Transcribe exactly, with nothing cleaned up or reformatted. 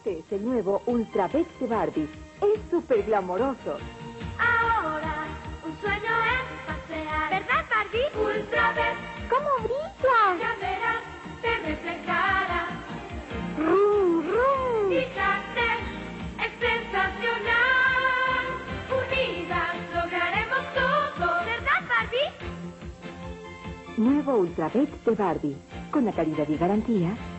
Este es el nuevo Ultra Bet de Barbie. Es súper glamoroso. Ahora, un sueño es pasear. ¿Verdad, Barbie? Ultra Bet. ¿Cómo brilla? Ya verás, te reflejará. ¡Rum, rum! Fíjate, es sensacional. Unidas lograremos todo. ¿Verdad, Barbie? Nuevo Ultra Bet de Barbie. Con la calidad y garantía